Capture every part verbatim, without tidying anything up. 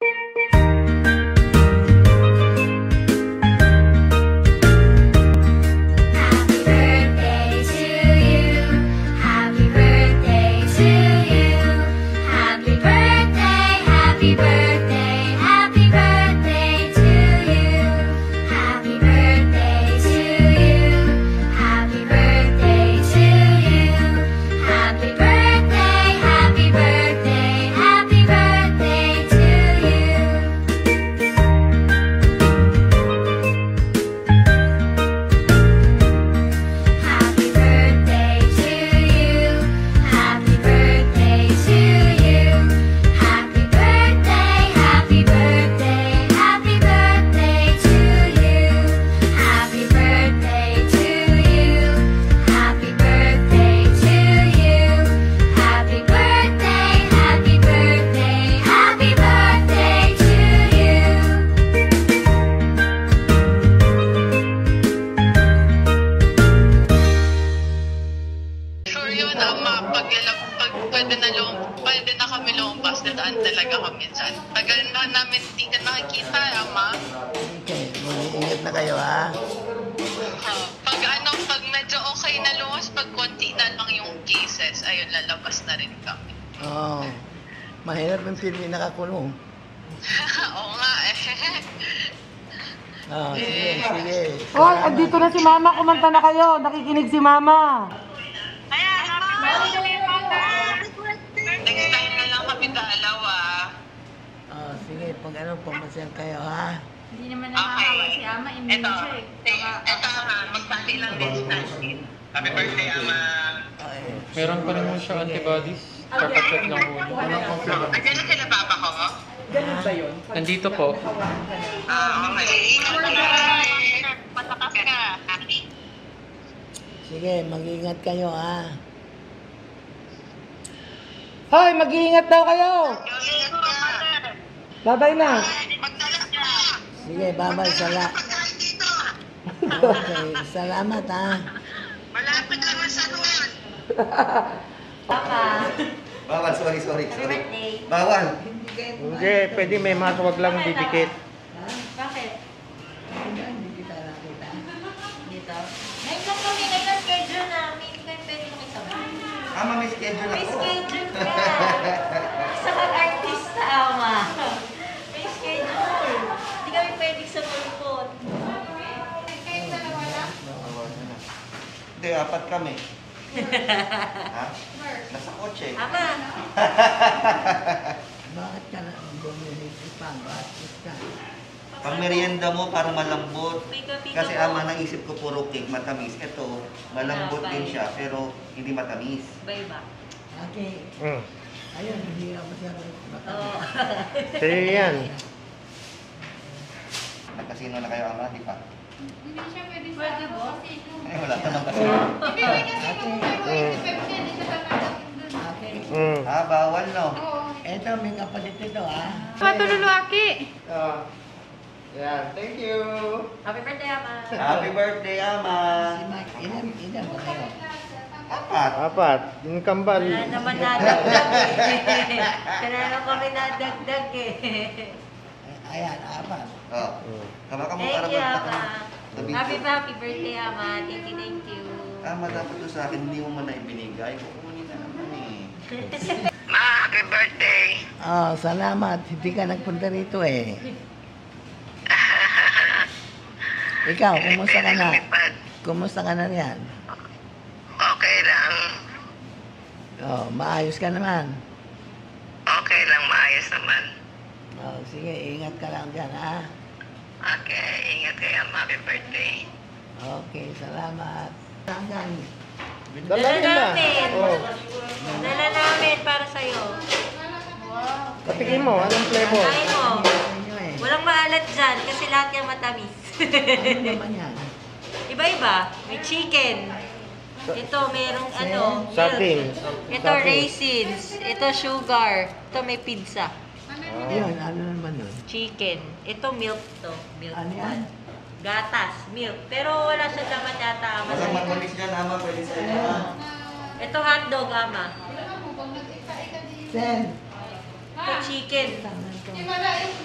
Na kayo ha. Uh, pag ano, pag medyo okay na luwas, pag konti na lang yung cases, ayun, lalabas na rin kami. Oo. Oh, mahirap yung film nakakulong. Oo nga eh. Oh, sige, sige. Hoy, andito na si Mama. Kumanta na kayo. Nakikinig si Mama. Kaya, next time na lang kami dalawa. Oh, sige, pag ano, pumasyan kayo ha. Hindi naman nakakawa si Ama, immune Ito, siya eh. ito ha, magpati lang din si Nashin. Happy birthday, Ama! Okay. Meron pa naman siya antibodies. Kaka-check lang po. Walang confirm. Andiyan na sila papa ko? Ganun ba yun? Nandito po. Ah, okay. Patakas ka. Sige, mag-ingat kayo ha. Hoy, mag-iingat daw kayo. Bye-bye na. Sige, babay, sala. Okay, salamat ha. Malapit naman sa doon. Papa, Bawal, sorry, sorry, happy sorry. birthday. Bawal. Hindi, pwede may mas wag lang didikit. Bakit? Hindi kita nakita. Dito? Ngayon lang kami, ngayon ang schedule namin. Hindi kayo pwede makisama. Ama, may schedule May ako. schedule ka. Isa kang artista, Ama. May schedule. Hindi kami pwede sa pulpot. Hindi, apat kami. Ha? Nasa kotse. Ama, Bakit ka na bumili pa? Bakit ka? Pang merienda mo para malambot. pika-pika Kasi mo. ama, naisip ko puro cake, matamis. Ito, malambot Ah, din bye. siya, pero hindi matamis. Iba-iba. Okay. Mm. Ayun, hindi ako siya Oo. Sa'yo yan. Nagkasino na kayo, ama? Di pa? Hindi siya pwede sa Pwede ano ba? kasi kung... Ay, wala ka nang kasino. Hindi, may kasi kung may Mm. Pepsi, hindi siya tatanggapin dun. Okay. Mm. Ah, bawal, no? Oo. Eto, may kapalit ito ha. Patululuaki. Ah. Yan, thank you. Happy birthday, Ama. Happy birthday, ama! Si Mike, ilan, ilan ba kayo? Apat. Apat. Yung kambal. Wala naman nadagdag eh. Kaya naman kami nadagdag eh. Ayan, apat. Oh. Mm. Kama ka mo Thank para you, magpaka- Ama. Sabihin Happy ko, happy birthday, Ama. Thank you, thank you. ama, dapat to sa akin, hindi mo man na ibinigay. Kukunin na naman eh. Ma, happy birthday. Oh, salamat. Hindi ka nagpunta rito eh. Ikaw, kumusta ka na? Kumusta ka na riyan? Okay lang. Oh, maayos ka naman. Okay lang, maayos naman. Oh, sige, ingat ka lang dyan, ha? Okay, ingat kayo. Happy birthday. Okay, salamat. Hanggang. Dala Dala nila. namin. Oh. Dala namin para sa'yo. Patikin mo, anong flavor? Kain mo. Inyo eh. Walang maalat dyan kasi lahat yung matamis. Ano naman yan? Iba-iba. May chicken. Ito, merong ano, milk. Sardines. Ito, raisins. Ito, sugar. Ito, may pizza. Yun, ano naman yun? Chicken. Ito, milk to. Milk Ano yan? gatas, milk. Pero wala siya laman yata, Ama. Walang sa'yo. matamis dyan, ama. Pwede sa inyo, ha? Ito, hotdog, Ama. Sen. Ito, chicken. Tama ito. Di ba na,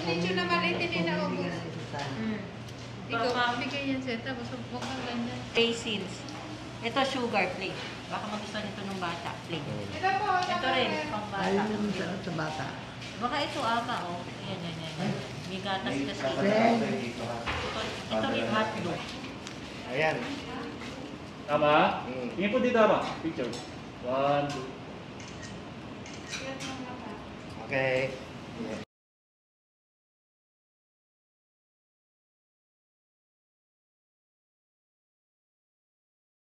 Bigay yan sir, tapos huwag kang ganyan. Raisins. Ito sugar plain. Baka magustuhan ito ng bata. Plain. Ito po, Ito rin, pang bata. Ayun yung sarap sa bata. Baka ito ama, oh. Yan, yan, yan. yan. May gatas May kasi. kakasama Ito, dito, ha? ito rin hotdog. Ayan. Tama? Mm. Tingin po dito tama. Picture. One, two. Okay.